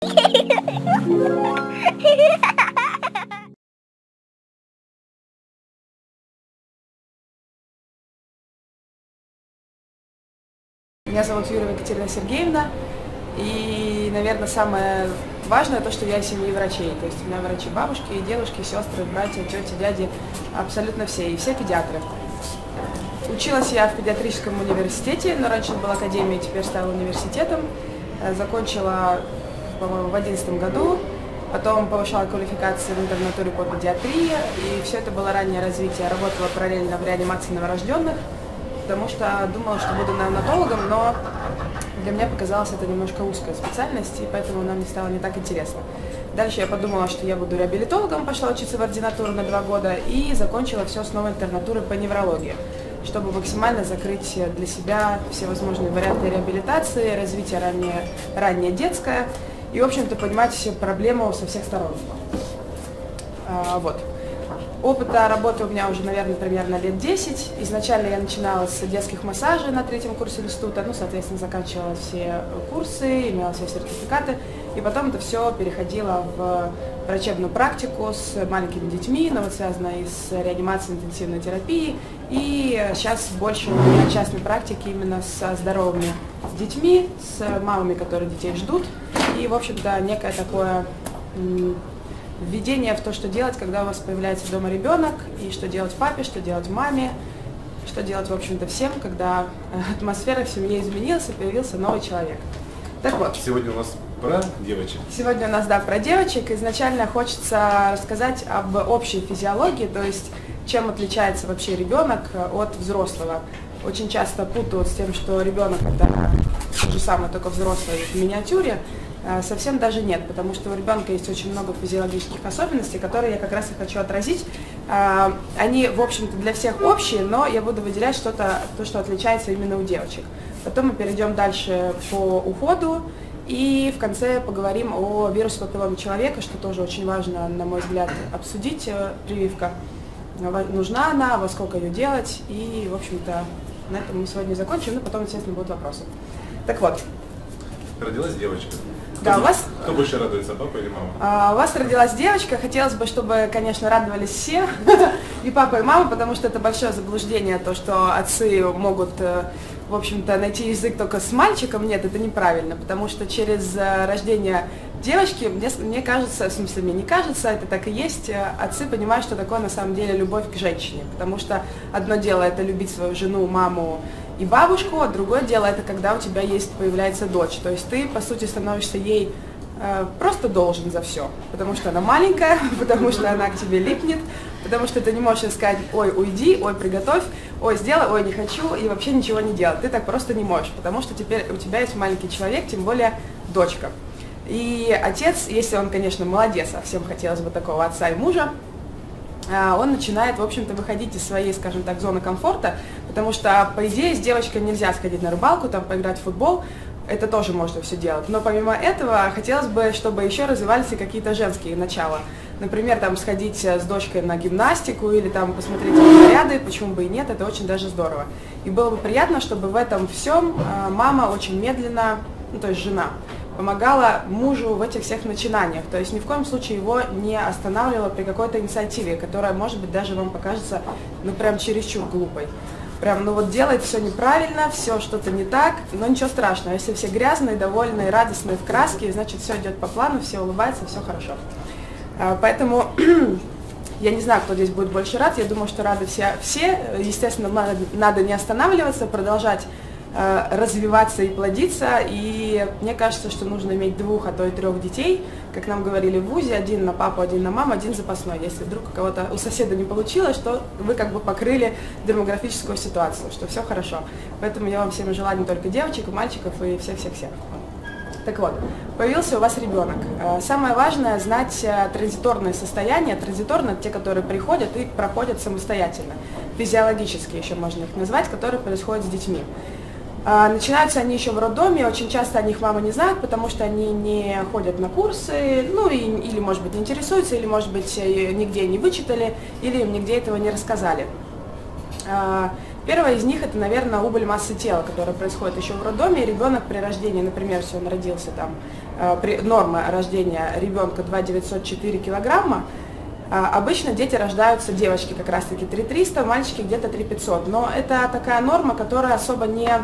Меня зовут Юрьева Екатерина Сергеевна, и, наверное, самое важное то, что я из семьи врачей. То есть у меня врачи бабушки, дедушки, сестры, братья, тети, дяди, абсолютно все, и все педиатры. Училась я в педиатрическом университете, но раньше была академией, теперь стала университетом. Закончила, по-моему, в 2011 году, потом повышала квалификацию в интернатуре по педиатрии, и все это было раннее развитие. Работала параллельно в реанимации новорожденных, потому что думала, что буду неонатологом, но для меня показалось это немножко узкая специальность, и поэтому она мне стала не так интересна. Дальше я подумала, что я буду реабилитологом, пошла учиться в ординатуру на 2 года и закончила все с новой интернатуры по неврологии, чтобы максимально закрыть для себя все возможные варианты реабилитации, развитие раннее детское и, в общем-то, понимать все проблемы со всех сторон. Вот. Опыта работы у меня уже, наверное, примерно лет 10. Изначально я начинала с детских массажей на 3-м курсе института, соответственно, заканчивала все курсы, имела все сертификаты, и потом это все переходило в врачебную практику с маленькими детьми, но вот связано и с реанимацией, интенсивной терапией, и сейчас больше у меня частной практики именно со здоровыми детьми, с мамами, которые детей ждут, и, в общем-то, некое такое введение в то, что делать, когда у вас появляется дома ребенок, и что делать папе, что делать маме, что делать, в общем-то, всем, когда атмосфера в семье изменилась и появился новый человек. Так вот. Сегодня у нас про девочек. Сегодня у нас, да, про девочек. Изначально хочется рассказать об общей физиологии, то есть чем отличается вообще ребенок от взрослого. Очень часто путают с тем, что ребенок это то же самое, только взрослый в миниатюре. Совсем даже нет, потому что у ребенка есть очень много физиологических особенностей, которые я как раз и хочу отразить. Они, в общем-то, для всех общие, но я буду выделять что-то, то, что отличается именно у девочек. Потом мы перейдем дальше по уходу и в конце поговорим о вирусе папилломы человека, что тоже очень важно, на мой взгляд, обсудить. Прививка, нужна она, во сколько ее делать, и, в общем-то, на этом мы сегодня закончим, но потом, естественно, будут вопросы. Так вот. Родилась девочка. Да, у вас... Кто больше радуется, папа или мама? У вас родилась девочка. Хотелось бы, чтобы, конечно, радовались все, и папа, и мама, потому что это большое заблуждение, то, что отцы могут, в общем-то, найти язык только с мальчиком. Нет, это неправильно, потому что через рождение девочки, мне кажется, в смысле, мне не кажется, это так и есть, отцы понимают, что такое на самом деле любовь к женщине, потому что одно дело это любить свою жену, маму и бабушку, а другое дело это когда у тебя появляется дочь, то есть ты, по сути, становишься ей просто должен за все, потому что она маленькая, потому что она к тебе липнет, потому что ты не можешь сказать, ой, уйди, ой, приготовь, ой, сделай, ой, не хочу, и вообще ничего не делать. Ты так просто не можешь, потому что теперь у тебя есть маленький человек, тем более дочка. И отец, если он, конечно, молодец, а всем хотелось бы такого отца и мужа, он начинает, в общем-то, выходить из своей, скажем так, зоны комфорта, потому что, по идее, с девочкой нельзя сходить на рыбалку, там, поиграть в футбол, это тоже можно все делать. Но помимо этого, хотелось бы, чтобы еще развивались и какие-то женские начала. Например, там, сходить с дочкой на гимнастику или там посмотреть наряды, почему бы и нет, это очень даже здорово. И было бы приятно, чтобы в этом всем мама очень медленно, то есть жена, помогала мужу в этих всех начинаниях, то есть ни в коем случае его не останавливала при какой-то инициативе, которая, может быть, даже вам покажется, прям чересчур глупой. Прям, делает все неправильно, все что-то не так, но ничего страшного, если все грязные, довольные, радостные, в краске, значит, все идет по плану, все улыбаются, все хорошо. Поэтому я не знаю, кто здесь будет больше рад, я думаю, что рады все. Естественно, надо не останавливаться, продолжать развиваться и плодиться, и мне кажется, что нужно иметь 2, а то и 3 детей, как нам говорили в ВУЗе, 1 на папу, 1 на маму, 1 запасной. Если вдруг у соседа не получилось, то вы как бы покрыли демографическую ситуацию, что все хорошо. Поэтому я вам всем желаю не только девочек, и мальчиков, и всех-всех-всех. Так вот, появился у вас ребенок. Самое важное знать транзиторные состояния. Транзиторные — те, которые приходят и проходят самостоятельно. Физиологические еще можно их назвать, которые происходят с детьми. Начинаются они еще в роддоме, очень часто о них мама не знает, потому что они не ходят на курсы, или, может быть, не интересуются, или, может быть, нигде не вычитали, или им нигде этого не рассказали. Первое из них это, наверное, убыль массы тела, которая происходит еще в роддоме. Ребенок при рождении, например, если он родился там, норма рождения ребенка 2,904 килограмма, обычно дети рождаются, девочки как раз таки 3,300, мальчики где-то 3,500. Но это такая норма, которая особо нельзя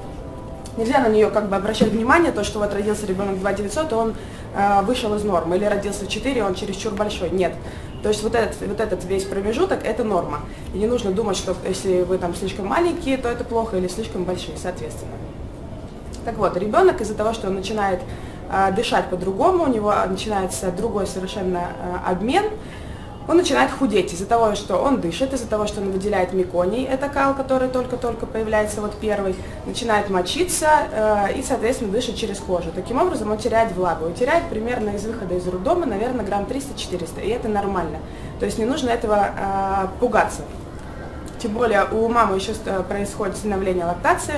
на нее как бы обращать внимание, то, что вот родился ребенок 2,900, и он вышел из нормы, или родился в 4, он чересчур большой. Нет. То есть вот этот весь промежуток – это норма. И не нужно думать, что если вы там слишком маленькие, то это плохо, или слишком большие, соответственно. Так вот, ребенок из-за того, что он начинает дышать по-другому, у него начинается другой совершенно обмен, он начинает худеть из-за того, что он дышит, из-за того, что он выделяет меконий, это кал, который только-только появляется, вот первый, начинает мочиться и, соответственно, дышит через кожу. Таким образом, он теряет влагу. И теряет примерно из выхода из роддома, наверное, грамм 300-400, и это нормально. То есть не нужно этого пугаться. Тем более у мамы еще происходит становление лактации,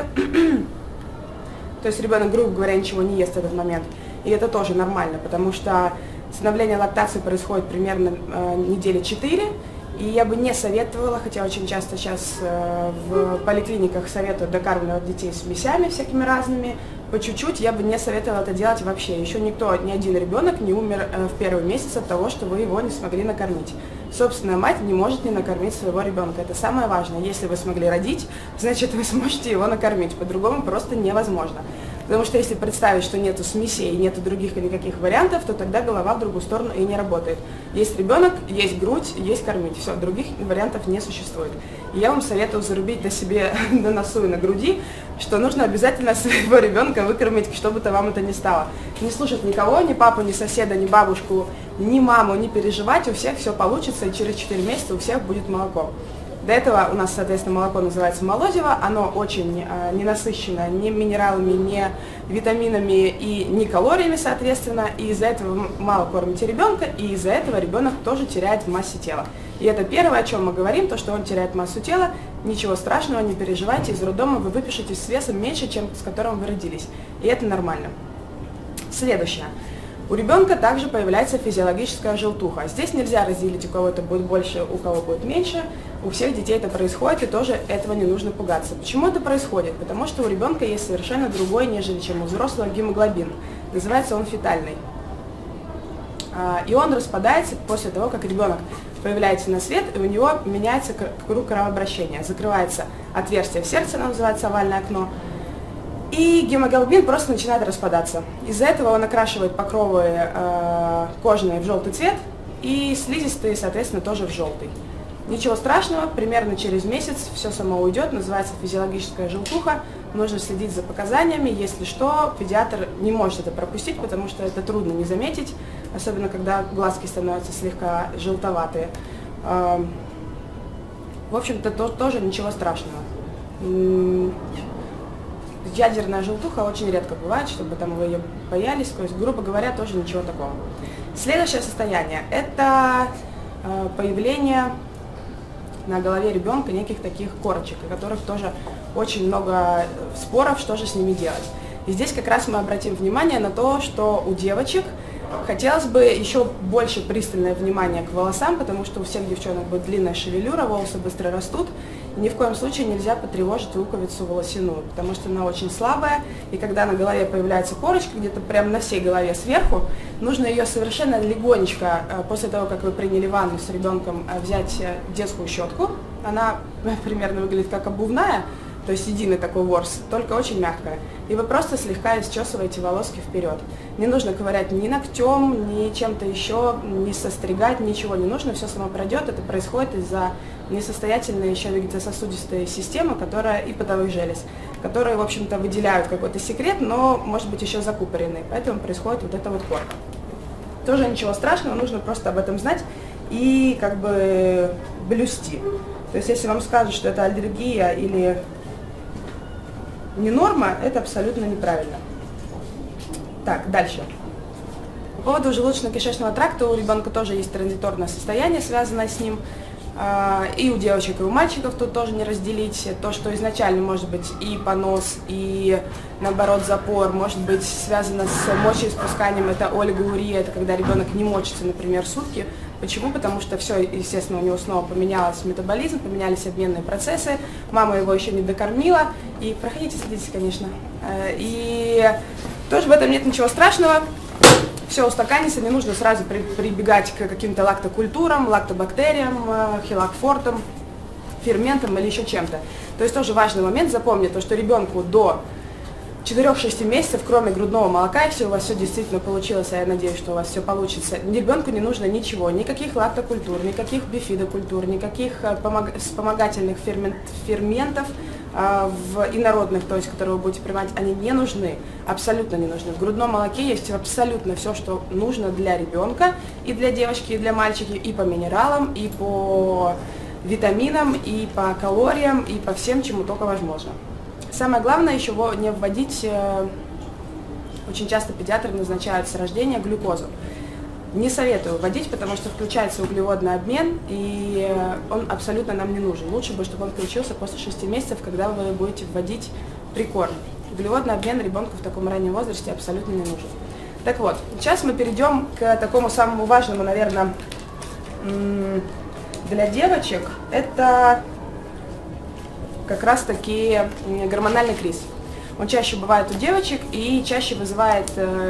то есть ребенок, грубо говоря, ничего не ест в этот момент. И это тоже нормально, потому что становление лактации происходит примерно недели 4, и я бы не советовала, хотя очень часто сейчас в поликлиниках советуют докармливать детей смесями всякими разными, по чуть-чуть, я бы не советовала это делать вообще. Еще ни один ребенок не умер в первый месяц от того, что вы его не смогли накормить. Собственная мать не может не накормить своего ребенка. Это самое важное. Если вы смогли родить, значит вы сможете его накормить. По-другому просто невозможно. Потому что если представить, что нету смесей и нету других никаких вариантов, то тогда голова в другую сторону и не работает. Есть ребенок, есть грудь, есть кормить. Все, других вариантов не существует. И я вам советую зарубить на себе, на носу и на груди, что нужно обязательно своего ребенка выкормить, что бы то вам это ни стало. Не слушать никого, ни папу, ни соседа, ни бабушку, ни маму, не переживать, у всех все получится, и через 4 месяца у всех будет молоко. До этого у нас, соответственно, молоко называется молозиво, оно очень не насыщено ни минералами, ни витаминами и ни калориями, соответственно, и из-за этого мало кормите ребенка, и из-за этого ребенок тоже теряет в массе тела. И это первое, о чем мы говорим, то, что он теряет массу тела, ничего страшного, не переживайте, из роддома вы выпишетесь с весом меньше, чем с которым вы родились, и это нормально. Следующее. У ребенка также появляется физиологическая желтуха. Здесь нельзя разделить, у кого-то будет больше, у кого будет меньше. У всех детей это происходит, и тоже этого не нужно пугаться. Почему это происходит? Потому что у ребенка есть совершенно другой, нежели чем у взрослого, гемоглобин. Называется он фетальный. И он распадается после того, как ребенок появляется на свет, и у него меняется круг кровообращения. Закрывается отверстие в сердце, оно называется овальное окно. И гемоглобин просто начинает распадаться. Из-за этого он окрашивает покровы кожные в желтый цвет, и слизистые, соответственно, тоже в желтый. Ничего страшного, примерно через месяц все само уйдет, называется физиологическая желтуха. Нужно следить за показаниями, если что, педиатр не может это пропустить, потому что это трудно не заметить, особенно когда глазки становятся слегка желтоватые. В общем-то, тоже ничего страшного. Ядерная желтуха очень редко бывает, чтобы там вы ее боялись, то есть, грубо говоря, тоже ничего такого. Следующее состояние – это появление на голове ребенка неких таких корочек, о которых тоже очень много споров, что же с ними делать. И здесь как раз мы обратим внимание на то, что у девочек хотелось бы еще больше пристальное внимание к волосам, потому что у всех девчонок будет длинная шевелюра, волосы быстро растут. И ни в коем случае нельзя потревожить луковицу волосяную, потому что она очень слабая, и когда на голове появляется корочка, где-то прямо на всей голове сверху, нужно ее совершенно легонечко, после того, как вы приняли ванну с ребенком, взять детскую щетку. Она примерно выглядит как обувная, то есть единый такой ворс, только очень мягкая. И вы просто слегка исчесываете волоски вперед. Не нужно ковырять ни ногтем, ни чем-то еще, ни состригать, ничего не нужно, все само пройдет. Это происходит из-за несостоятельной еще вегетососудистой системы, которая и подовых желез, которые, в общем-то, выделяют какой-то секрет, но, может быть, еще закупоренный. Поэтому происходит вот эта вот корка. Тоже ничего страшного, нужно просто об этом знать и как бы блюсти. То есть, если вам скажут, что это аллергия или не норма, это абсолютно неправильно. Так, дальше. По поводу желудочно-кишечного тракта у ребенка тоже есть транзиторное состояние, связанное с ним. И у девочек, и у мальчиков тут тоже не разделить. То, что изначально может быть и понос, и наоборот запор, может быть связано с мочеиспусканием, это олигоурия, это когда ребенок не мочится, например, сутки. Почему? Потому что все, естественно, у него снова поменялся метаболизм, поменялись обменные процессы, мама его еще не докормила, и проходите, садитесь, конечно. И тоже в этом нет ничего страшного. Все устаканится, не нужно сразу прибегать к каким-то лактокультурам, лактобактериям, хилокфортам, ферментам или еще чем-то. То есть тоже важный момент, запомнить, то, что ребенку до 4-6 месяцев, кроме грудного молока, если у вас все действительно получилось, а я надеюсь, что у вас все получится, ребенку не нужно ничего, никаких лактокультур, никаких бифидокультур, никаких вспомогательных ферментов, инородных, то есть, которые вы будете принимать, они не нужны, абсолютно не нужны. В грудном молоке есть абсолютно все, что нужно для ребенка, и для девочки, и для мальчика, и по минералам, и по витаминам, и по калориям, и по всем, чему только возможно. Самое главное еще не вводить, очень часто педиатры назначают с рождения глюкозу. Не советую вводить, потому что включается углеводный обмен, и он абсолютно нам не нужен. Лучше бы, чтобы он включился после 6 месяцев, когда вы будете вводить прикорм. Углеводный обмен ребенку в таком раннем возрасте абсолютно не нужен. Так вот, сейчас мы перейдем к такому самому важному, наверное, для девочек. Это как раз-таки гормональный криз. Он чаще бывает у девочек и чаще вызывает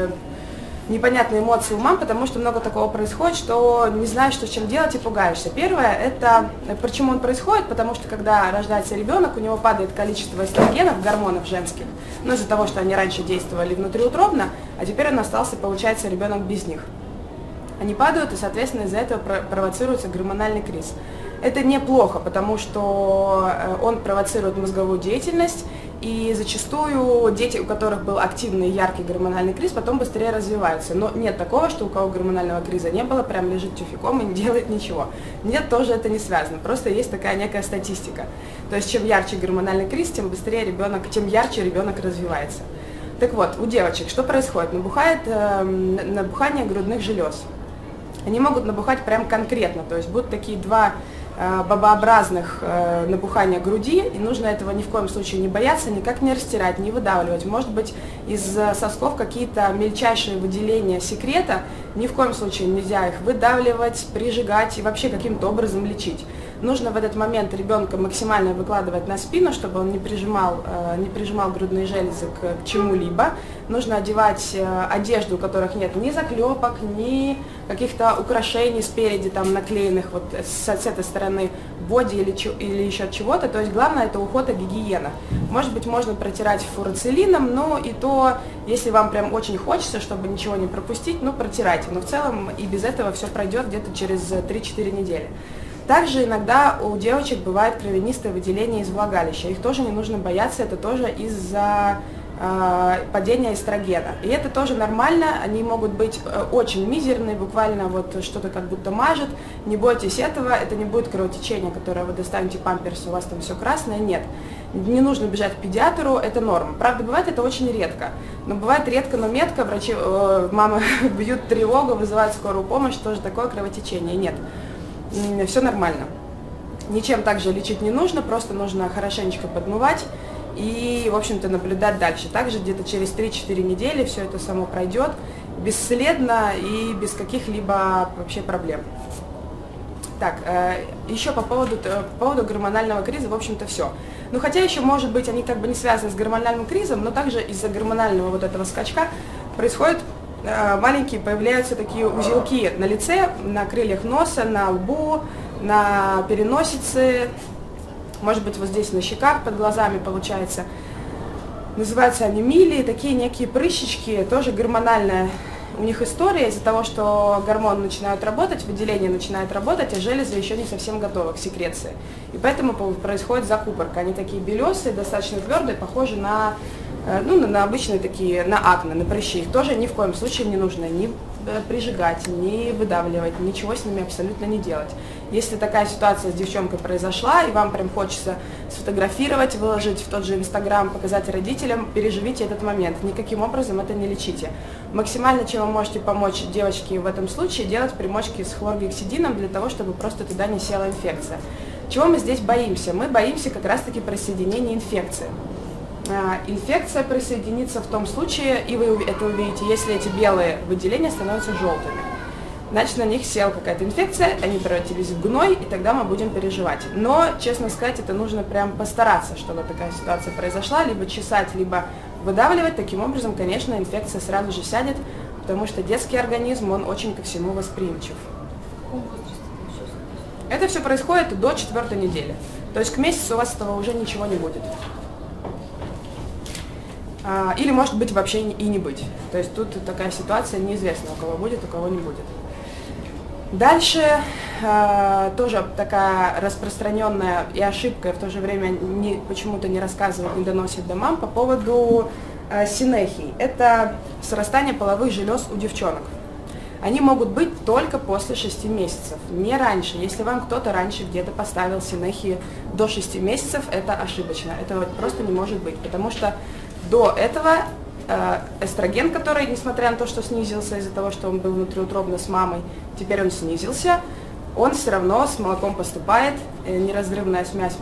непонятные эмоции у мам, потому что много такого происходит, что не знаешь, что с чем делать, и пугаешься. Первое, это почему он происходит, потому что когда рождается ребенок, у него падает количество эстрогенов, гормонов женских, но из-за того, что они раньше действовали внутриутробно, а теперь он остался, получается, ребенок без них. Они падают, и, соответственно, из-за этого провоцируется гормональный криз. Это неплохо, потому что он провоцирует мозговую деятельность, и зачастую дети, у которых был активный яркий гормональный криз, потом быстрее развиваются. Но нет такого, что у кого гормонального криза не было, прям лежит тюфяком и не делает ничего. Нет, тоже это не связано, просто есть такая некая статистика. То есть чем ярче гормональный криз, тем быстрее ребенок, тем ярче ребенок развивается. Так вот, у девочек что происходит? Набухание грудных желез. Они могут набухать прям конкретно, то есть будут такие два бобообразных набухания груди, и нужно этого ни в коем случае не бояться, никак не растирать, не выдавливать. Может быть, из сосков какие-то мельчайшие выделения секрета, ни в коем случае нельзя их выдавливать, прижигать и вообще каким-то образом лечить. Нужно в этот момент ребенка максимально выкладывать на спину, чтобы он не прижимал грудные железы к чему-либо. Нужно одевать одежду, у которых нет ни заклепок, ни каких-то украшений спереди, там наклеенных вот с этой стороны боди или еще чего-то. То есть главное это уход и гигиена. Может быть, можно протирать фурацилином, но и то, если вам прям очень хочется, чтобы ничего не пропустить, ну протирайте. Но в целом и без этого все пройдет где-то через 3-4 недели. Также иногда у девочек бывает кровянистое выделение из влагалища. Их тоже не нужно бояться, это тоже из-за падения эстрогена. И это тоже нормально, они могут быть очень мизерные, буквально вот что-то как будто мажет. Не бойтесь этого, это не будет кровотечение, которое вы достанете памперс, у вас там все красное, нет. Не нужно бежать к педиатру, это норма. Правда, бывает это очень редко. Но бывает редко, но метко, врачи, мамы бьют тревогу, вызывают скорую помощь, тоже такое кровотечение, нет. Все нормально. Ничем также лечить не нужно, просто нужно хорошенечко подмывать и, в общем-то, наблюдать дальше. Также где-то через 3-4 недели все это само пройдет бесследно и без каких-либо вообще проблем. Так, еще по поводу гормонального криза, в общем-то, все. Ну, хотя еще, может быть, они как бы не связаны с гормональным кризом, но также из-за гормонального вот этого скачка происходит маленькие появляются такие узелки на лице, на крыльях носа, на лбу, на переносице, может быть вот здесь на щеках, под глазами получается. Называются они милии, такие некие прыщички, тоже гормональная у них история из-за того, что гормоны начинают работать, выделение начинает работать, а железы еще не совсем готовы к секреции. И поэтому происходит закупорка. Они такие белесые, достаточно твердые, похожи на ну, на обычные такие, на акне, на прыщи, их тоже ни в коем случае не нужно ни прижигать, ни выдавливать, ничего с ними абсолютно не делать. Если такая ситуация с девчонкой произошла, и вам прям хочется сфотографировать, выложить в тот же Инстаграм, показать родителям, переживите этот момент. Никаким образом это не лечите. Максимально, чем вы можете помочь девочке в этом случае, делать примочки с хлоргексидином для того, чтобы просто туда не села инфекция. Чего мы здесь боимся? Мы боимся как раз-таки присоединения инфекции. Инфекция присоединится в том случае, и вы это увидите, если эти белые выделения становятся желтыми. Значит, на них села какая-то инфекция, они превратились в гной, и тогда мы будем переживать. Но, честно сказать, это нужно прям постараться, чтобы такая ситуация произошла, либо чесать, либо выдавливать. Таким образом, конечно, инфекция сразу же сядет, потому что детский организм, он очень ко всему восприимчив. Это все происходит до 4-й недели. То есть к месяцу у вас этого уже ничего не будет. Или может быть вообще и не быть. То есть тут такая ситуация, неизвестно, у кого будет, у кого не будет. Дальше тоже такая распространенная и ошибка, и в то же время почему-то не рассказывают, не доносят до мам по поводу синехий. Это срастание половых желез у девчонок. Они могут быть только после 6 месяцев, не раньше. Если вам кто-то раньше где-то поставил синехии до 6 месяцев, это ошибочно. Это просто не может быть, потому что до этого эстроген, который, несмотря на то, что снизился из-за того, что он был внутриутробно с мамой, теперь он снизился, он все равно с молоком поступает, неразрывная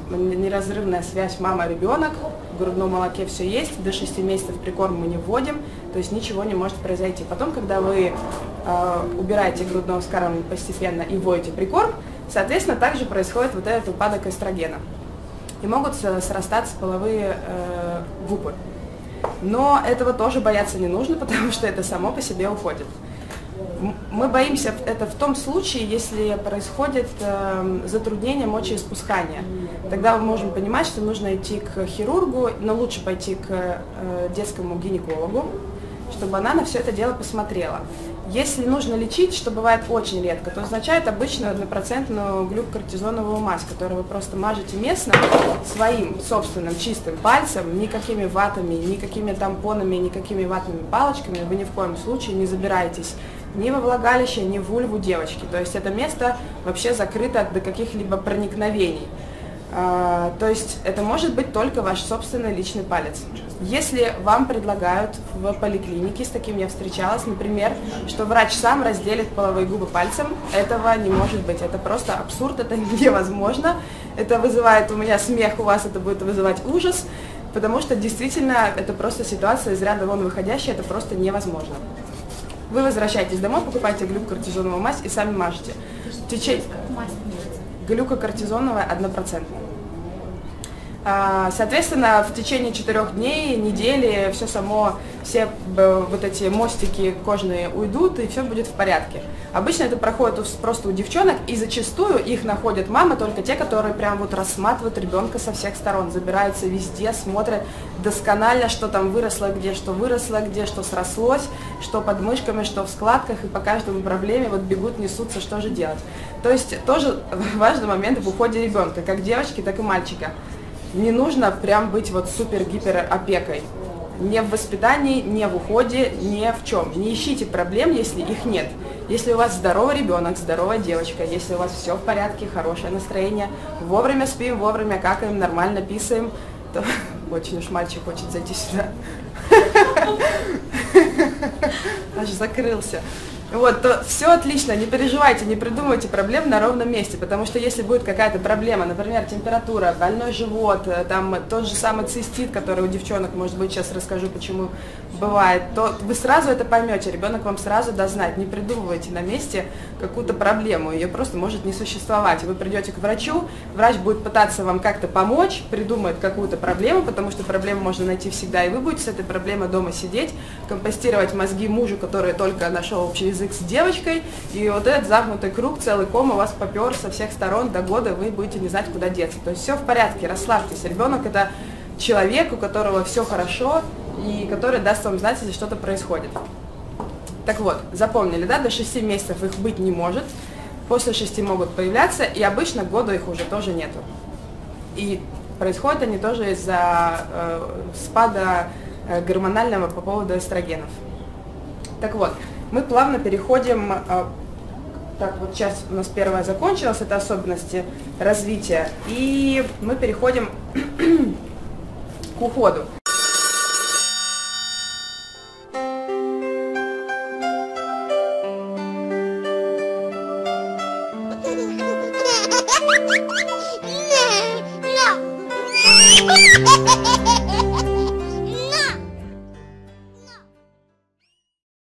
связь мама-ребенок, в грудном молоке все есть, до 6 месяцев прикорм мы не вводим, то есть ничего не может произойти. Потом, когда вы убираете грудное вскармливание постепенно и вводите прикорм, соответственно, также происходит вот этот упадок эстрогена. И могут срастаться половые губы. Но этого тоже бояться не нужно, потому что это само по себе уходит. Мы боимся это в том случае, если происходит затруднение мочеиспускания. Тогда мы можем понимать, что нужно идти к хирургу, но лучше пойти к детскому гинекологу, чтобы она на все это дело посмотрела. Если нужно лечить, что бывает очень редко, то означает обычную 1% глюкокортизоновую мазь, которую вы просто мажете местно своим собственным чистым пальцем, никакими ватами, никакими тампонами, никакими ватными палочками вы ни в коем случае не забираетесь ни во влагалище, ни в вульву девочки. То есть это место вообще закрыто до каких-либо проникновений. То есть это может быть только ваш собственный личный палец. Если вам предлагают в поликлинике, с таким я встречалась, например, что врач сам разделит половые губы пальцем, этого не может быть. Это просто абсурд, это невозможно. Это вызывает у меня смех, у вас это будет вызывать ужас, потому что действительно это просто ситуация из ряда вон выходящая, это просто невозможно. Вы возвращаетесь домой, покупаете глюкокортизоновую мазь и сами мажете. Глюкокортизоновая 1%. Соответственно, в течение 4 дней, недели, все само, все вот эти мостики кожные уйдут, и все будет в порядке. Обычно это проходит просто у девчонок, и зачастую их находят мамы, только те, которые прям вот рассматривают ребенка со всех сторон, забираются везде, смотрят досконально, что там выросло, где что срослось, что под мышками, что в складках, и по каждому проблеме вот бегут, несутся, что же делать. То есть тоже важный момент в уходе ребенка, как девочки, так и мальчика. Не нужно прям быть вот супер-гипер опекой. Ни в воспитании, ни в уходе, ни в чем. Не ищите проблем, если их нет. Если у вас здоровый ребенок, здоровая девочка, если у вас все в порядке, хорошее настроение, вовремя спим, вовремя какаем, нормально писаем, то очень уж мальчик хочет зайти сюда. Аж закрылся. Вот, то все отлично, не переживайте, не придумывайте проблем на ровном месте, потому что если будет какая-то проблема, например, температура, больной живот, там тот же самый цистит, который у девчонок, может быть, сейчас расскажу, почему бывает, то вы сразу это поймете, ребенок вам сразу даст знать, не придумывайте на месте какую-то проблему, ее просто может не существовать. Вы придете к врачу, врач будет пытаться вам как-то помочь, придумает какую-то проблему, потому что проблему можно найти всегда, и вы будете с этой проблемой дома сидеть, компостировать мозги мужу, который только нашел общий язык с девочкой, и вот этот замкнутый круг, целый ком у вас попер со всех сторон до года, вы будете не знать, куда деться. То есть все в порядке, расслабьтесь. Ребенок — это человек, у которого все хорошо, и который даст вам знать, если что-то происходит. Так вот, запомнили, да, до 6 месяцев их быть не может, после 6 могут появляться, и обычно к году их уже тоже нету. И происходят они тоже из-за спада гормонального по поводу эстрогенов. Так вот, мы плавно переходим, так вот сейчас у нас первое закончилось, это особенности развития, и мы переходим к уходу.